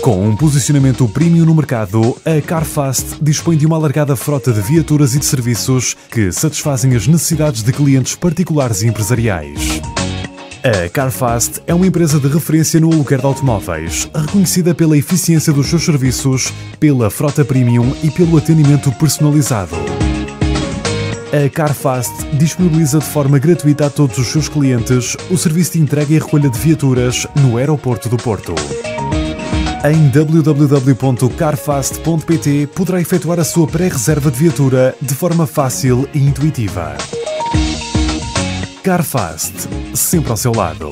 Com um posicionamento premium no mercado, a Carfast dispõe de uma alargada frota de viaturas e de serviços que satisfazem as necessidades de clientes particulares e empresariais. A Carfast é uma empresa de referência no aluguer de automóveis, reconhecida pela eficiência dos seus serviços, pela frota premium e pelo atendimento personalizado. A Carfast disponibiliza de forma gratuita a todos os seus clientes o serviço de entrega e recolha de viaturas no aeroporto do Porto. Em www.carfast.pt poderá efetuar a sua pré-reserva de viatura de forma fácil e intuitiva. Carfast, sempre ao seu lado.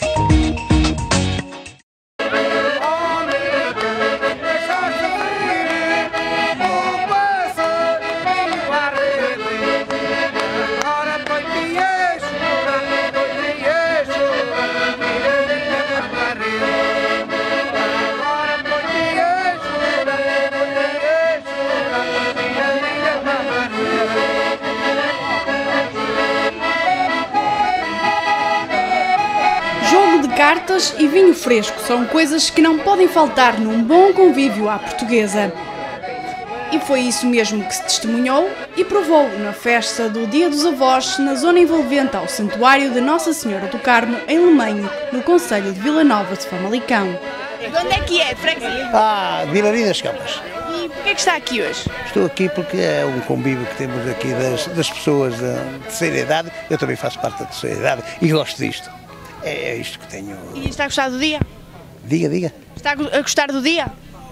Cartas e vinho fresco são coisas que não podem faltar num bom convívio à portuguesa. E foi isso mesmo que se testemunhou e provou na festa do Dia dos Avós na zona envolvente ao Santuário de Nossa Senhora do Carmo, em Lemanho, no concelho de Vila Nova de Famalicão. De onde é que é, freguesia? Vilaria das Campas. E porquê é que está aqui hoje? Estou aqui porque é um convívio que temos aqui das pessoas de terceira idade. Eu também faço parte da terceira idade e gosto disto. É isto que tenho. E está a gostar do dia? Diga. Está a gostar do dia?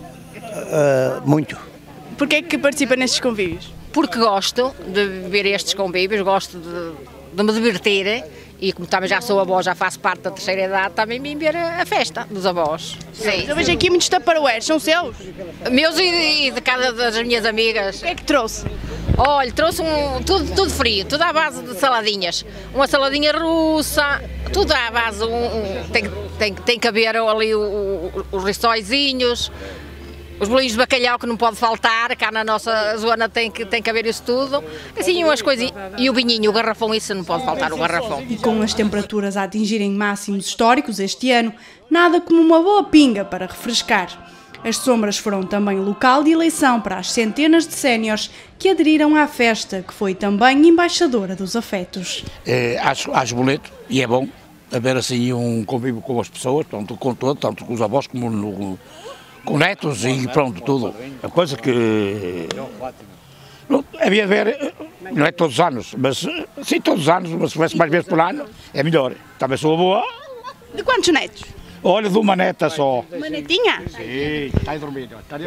Muito. Porquê é que participa nestes convívios? Porque gosto de ver estes convívios, gosto de me divertir e como também já sou avó, já faço parte da terceira idade, também vim ver a festa dos avós. Sim. Eu vejo aqui muitos tupperwares, são seus? Meus e de cada das minhas amigas. O que é que trouxe? Olha, trouxe tudo frio, tudo à base de saladinhas. Uma saladinha russa, tudo à base, tem que haver ali os rissóizinhos, os bolinhos de bacalhau que não pode faltar, cá na nossa zona tem que haver isso tudo. Assim umas coisinhas, e o vinhinho, o garrafão, isso não pode faltar, o garrafão. E com as temperaturas a atingirem máximos históricos este ano, nada como uma boa pinga para refrescar. As sombras foram também local de eleição para as centenas de séniores que aderiram à festa, que foi também embaixadora dos afetos. Acho bonito e é bom haver assim um convívio com as pessoas, tanto com os avós como com netos e pronto, tudo. A coisa que havia de haver, não é todos os anos, mas sim todos os anos, mas se houvesse mais vezes por ano, é melhor. Também sou avó. De quantos netos? Olha, de uma neta só. Uma netinha? Sim, está a dormir.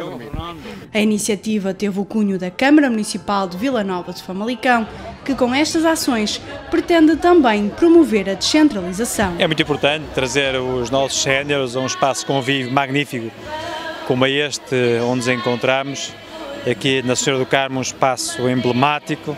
A iniciativa teve o cunho da Câmara Municipal de Vila Nova de Famalicão, que com estas ações pretende também promover a descentralização. É muito importante trazer os nossos séniores a um espaço de convívio magnífico, como é este onde nos encontramos, aqui na Senhora do Carmo, um espaço emblemático,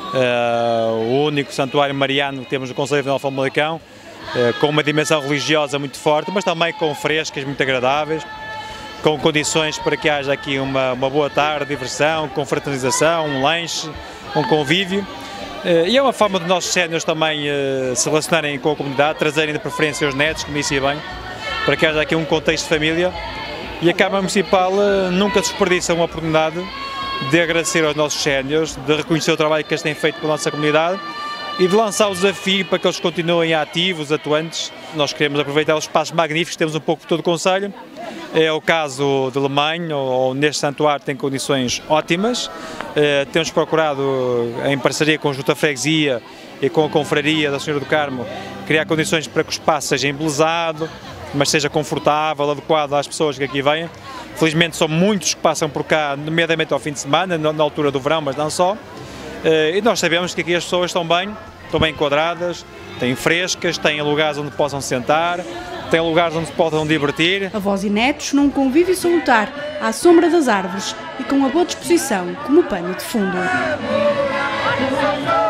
o único santuário mariano que temos no concelho de Famalicão, com uma dimensão religiosa muito forte, mas também com frescas muito agradáveis, com condições para que haja aqui uma boa tarde, diversão, confraternização, um lanche, um convívio. E é uma forma de nossos séniores também se relacionarem com a comunidade, trazerem de preferência os netos, como disse bem, para que haja aqui um contexto de família. E a Câmara Municipal nunca desperdiça uma oportunidade de agradecer aos nossos séniores, de reconhecer o trabalho que eles têm feito pela nossa comunidade e de lançar o desafio para que eles continuem ativos, atuantes. Nós queremos aproveitar os espaços magníficos que temos um pouco por todo o concelho. É o caso de Lemanho, ou neste santuário tem condições ótimas. Temos procurado, em parceria com a Junta Freguesia e com a Confraria da Senhora do Carmo, criar condições para que o espaço seja embelezado, mas seja confortável, adequado às pessoas que aqui vêm. Felizmente são muitos que passam por cá, nomeadamente ao fim de semana, na altura do verão, mas não só. E nós sabemos que aqui as pessoas estão bem enquadradas, têm frescas, têm lugares onde possam sentar, têm lugares onde se possam divertir. Avós e netos num convívio salutar, à sombra das árvores e com a boa disposição como pano de fundo.